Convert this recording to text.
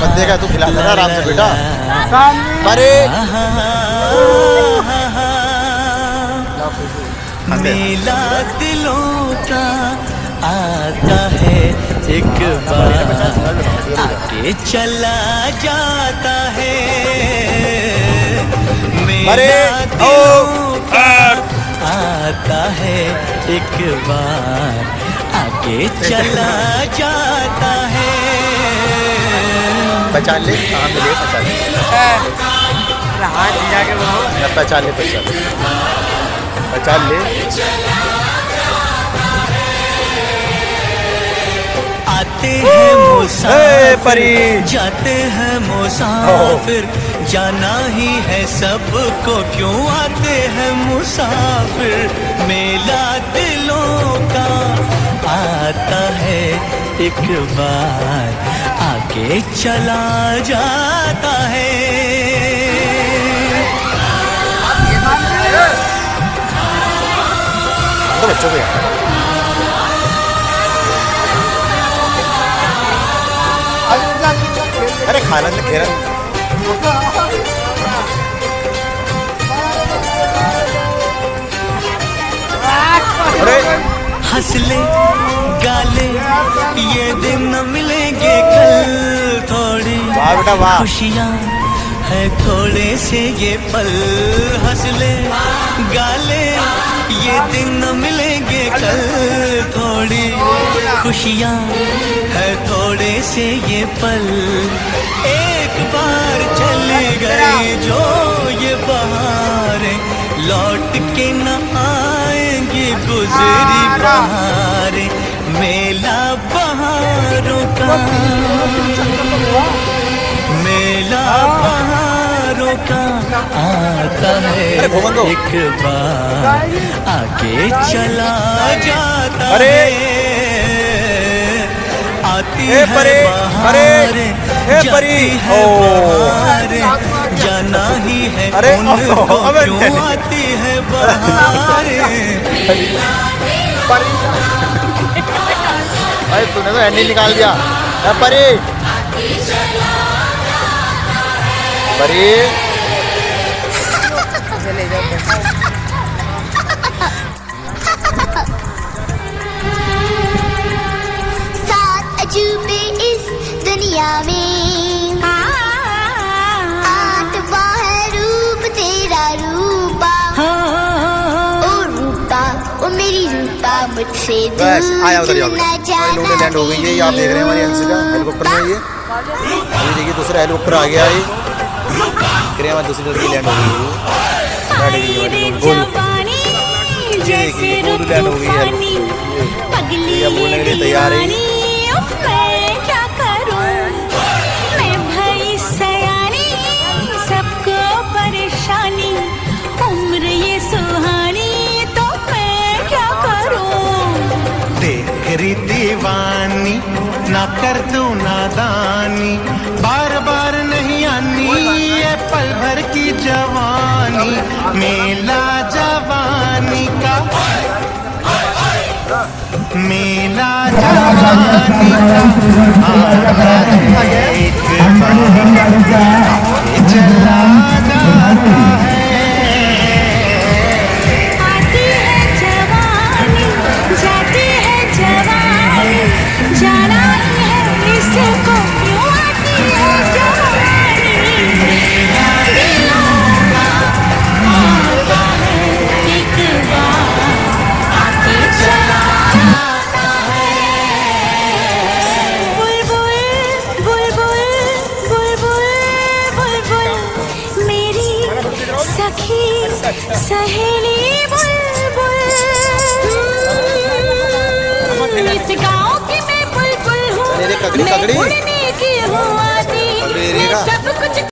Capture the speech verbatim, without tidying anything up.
बंदे का तू खिलाता ना आराम से बेटा। अरे मेला दिलों का आता है एक बार आके चला जाता है। मेला दिलों का आता है एक बार आके चला जाता है। पहचान ले कहाँ मिले, पहचान ले पहचान ले पहचान पहचान ले। आते हैं मुसाफिर जाते हैं मुसाफिर, जाना ही है सबको क्यों आते हैं मुसाफिर। मेला दिलों का आता है एक बार आके चला जाता है। तो बच्चों को अरे खाना से खेरा अरे हंस ले गाले ये दिन न मिलेंगे कल, थोड़ी वाह बेटा वाह। खुशियाँ है थोड़े से ये पल। हंस ले गाले ये दिन न मिलेंगे कल, थोड़ी खुशियाँ है थोड़े से ये पल। एक बार चले गए जो ये बहारें, लौट के न आएंगे गुजरी बहारें। मेला बहारों का, मेला बहारों का आता है एक बार आगे चला जाता है। आती है बहारें जाती है बहारें, जाना ही है उनको क्यों आती है बहारें। अरे तूने तो हैंडल निकाल दिया। परी परी सात अजूबे इस दुनिया में, आठवां है रूप तेरा रूपा। ओ रूपा ओ मेरी रूपा मुझसे दूर न जाना। लैंड हो गई है, ये आप देख रहे हैं हमारी अंशिका हेलीकॉप्टर में। ये अभी देखिए दूसरा हेलीकॉप्टर आ गया है, हमारी दूसरी लड़की लैंड हो गई है। ये देखिए गोलू लैंड हो गई है, ये बोलने के लिए तैयार है। क्या करूं मैं भाई सयानी, सबको परेशानी, उम्र ये सुहानी, तो मैं क्या करूं। तेरी दीवानी ना कर दूं नादानी, बार बार नहीं आनी ये पल भर की जवानी। मेला जवानी का, मेला जवानी का आता है